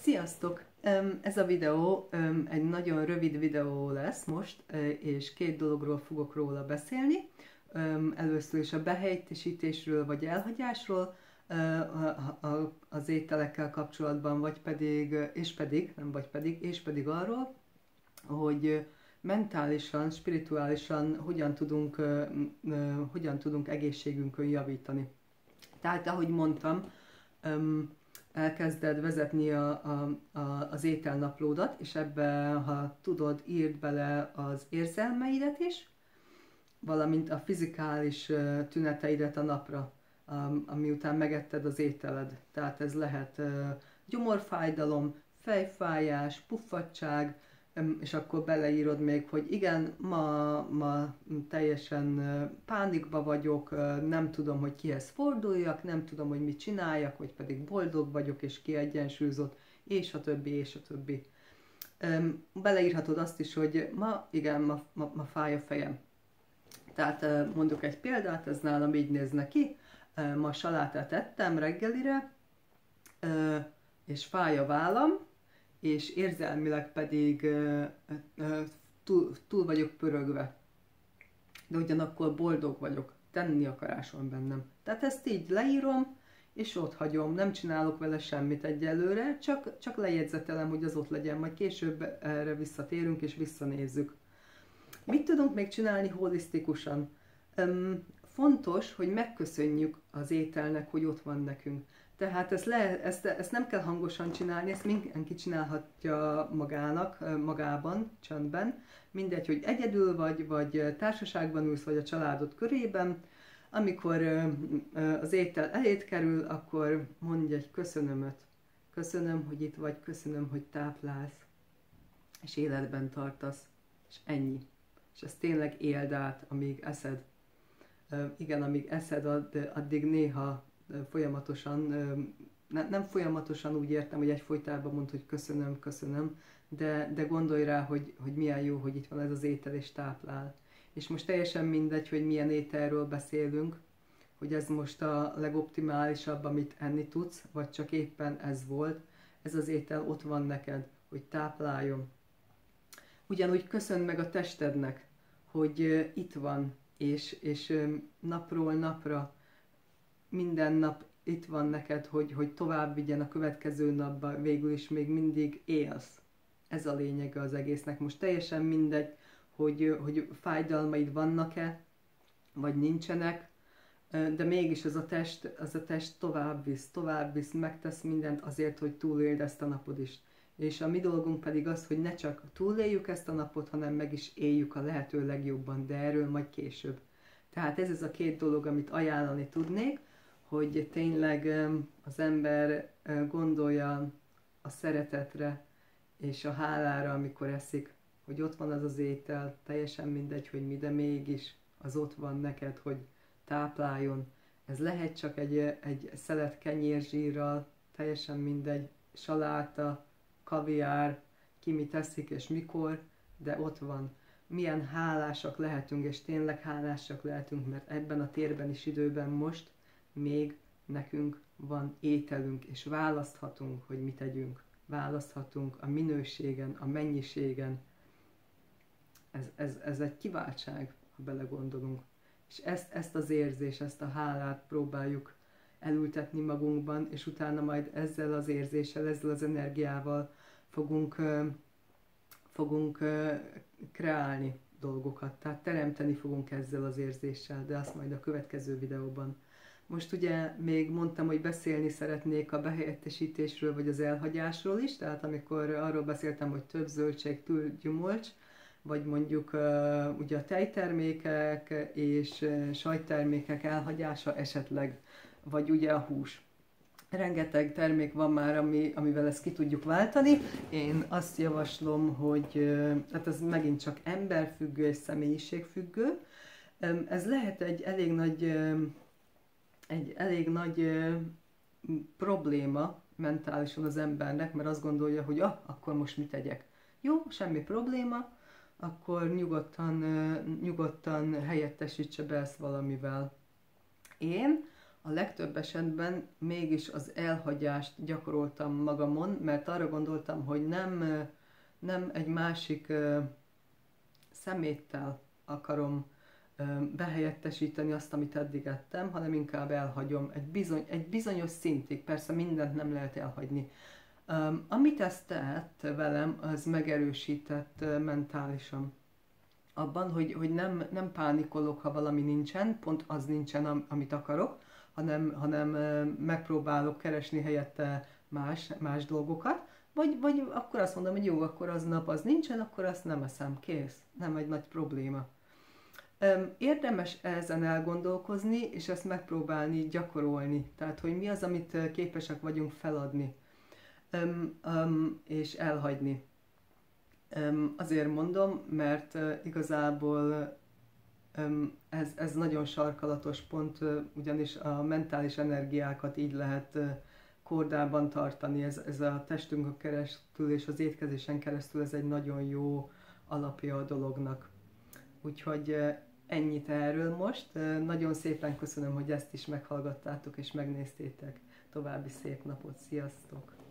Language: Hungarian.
Sziasztok! Ez a videó egy nagyon rövid videó lesz most, és két dologról fogok róla beszélni. Először is a behelyettesítésről vagy elhagyásról az ételekkel kapcsolatban, és pedig arról, hogy mentálisan, spirituálisan hogyan tudunk egészségünkön javítani. Tehát, ahogy mondtam, elkezded vezetni az ételnaplódat, és ebbe, ha tudod, írd bele az érzelmeidet is, valamint a fizikális tüneteidet a napra, ami után megetted az ételed. Tehát ez lehet gyomorfájdalom, fejfájás, puffadtság, és akkor beleírod még, hogy igen, ma teljesen pánikba vagyok, nem tudom, hogy kihez forduljak, nem tudom, hogy mit csináljak, vagy pedig boldog vagyok, és kiegyensúlyozott, és a többi, és a többi. Beleírhatod azt is, hogy ma fáj a fejem. Tehát mondok egy példát, ez nálam így nézne ki. Ma salátát ettem reggelire, és fáj a vállam, és érzelmileg pedig túl vagyok pörögve. De ugyanakkor boldog vagyok, tenni akarás van bennem. Tehát ezt így leírom, és ott hagyom, nem csinálok vele semmit egyelőre, csak lejegyzetelem, hogy az ott legyen, majd később erre visszatérünk és visszanézzük. Mit tudunk még csinálni holisztikusan? Fontos, hogy megköszönjük az ételnek, hogy ott van nekünk. Tehát ezt nem kell hangosan csinálni, ezt mindenki csinálhatja magában, csöndben. Mindegy, hogy egyedül vagy társaságban ülsz, vagy a családod körében. Amikor az étel eléd kerül, akkor mondj egy köszönömöt. Köszönöm, hogy itt vagy, köszönöm, hogy táplálsz, és életben tartasz. És ennyi. És ezt tényleg éld át, amíg eszed. Igen, amíg eszed, addig néha folyamatosan, nem folyamatosan úgy értem, hogy egyfolytában mondd, hogy köszönöm, de gondolj rá, hogy milyen jó, hogy itt van ez az étel és táplál. És most teljesen mindegy, hogy milyen ételről beszélünk, hogy ez most a legoptimálisabb, amit enni tudsz, vagy csak éppen ez volt, ez az étel ott van neked, hogy tápláljon. Ugyanúgy köszönd meg a testednek, hogy itt van, és napról napra, minden nap itt van neked, hogy tovább vigyen a következő napba, végül is még mindig élsz. Ez a lényege az egésznek. Most teljesen mindegy, hogy fájdalmaid vannak-e, vagy nincsenek, de mégis az a test tovább visz, megtesz mindent azért, hogy túléld ezt a napot is. És a mi dolgunk pedig az, hogy ne csak túléljük ezt a napot, hanem meg is éljük a lehető legjobban, de erről majd később. Tehát ez a két dolog, amit ajánlani tudnék, hogy tényleg az ember gondolja a szeretetre és a hálára, amikor eszik, hogy ott van az az étel, teljesen mindegy, hogy mi, de mégis az ott van neked, hogy tápláljon. Ez lehet csak egy szelet kenyérzsírral, teljesen mindegy, saláta, kaviár, ki mit eszik és mikor, de ott van. Milyen hálásak lehetünk, és tényleg hálásak lehetünk, mert ebben a térben és időben most még nekünk van ételünk, és választhatunk, hogy mit tegyünk. Választhatunk a minőségen, a mennyiségen. Ez egy kiváltság, ha belegondolunk. És ezt az érzést, ezt a hálát próbáljuk elültetni magunkban, és utána majd ezzel az érzéssel, ezzel az energiával fogunk kreálni dolgokat. Tehát teremteni fogunk ezzel az érzéssel, de azt majd a következő videóban. Most ugye még mondtam, hogy beszélni szeretnék a behelyettesítésről vagy az elhagyásról is, tehát amikor arról beszéltem, hogy több zöldség, több gyümölcs, vagy mondjuk ugye a tejtermékek és sajttermékek elhagyása esetleg, vagy ugye a hús. Rengeteg termék van már, amivel ezt ki tudjuk váltani. Én azt javaslom, hogy hát ez megint csak emberfüggő és személyiségfüggő. Ez lehet egy elég nagy probléma mentálisan az embernek, mert azt gondolja, hogy akkor most mit tegyek. Jó, semmi probléma, akkor nyugodtan helyettesítse be ezt valamivel. Én a legtöbb esetben mégis az elhagyást gyakoroltam magamon, mert arra gondoltam, hogy nem egy másik szeméttel akarom behelyettesíteni azt, amit eddig ettem, hanem inkább elhagyom egy bizonyos szintig. Persze mindent nem lehet elhagyni. Amit ezt tett velem, az megerősített mentálisan. Abban, hogy nem pánikolok, ha valami nincsen, pont az nincsen, amit akarok, hanem megpróbálok keresni helyette más dolgokat, vagy akkor azt mondom, hogy jó, akkor aznap az nincsen, akkor azt nem eszem, kész. Nem egy nagy probléma. Érdemes ezen elgondolkozni, és ezt megpróbálni gyakorolni. Tehát, hogy mi az, amit képesek vagyunk feladni, és elhagyni. Azért mondom, mert igazából ez nagyon sarkalatos pont, ugyanis a mentális energiákat így lehet kordában tartani. Ez a testünkön keresztül és az étkezésen keresztül ez egy nagyon jó alapja a dolognak. Úgyhogy ennyit erről most. Nagyon szépen köszönöm, hogy ezt is meghallgattátok és megnéztétek. További szép napot. Sziasztok!